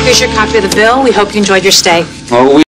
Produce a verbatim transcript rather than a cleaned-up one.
Here's your copy of the bill. We hope you enjoyed your stay. Oh, we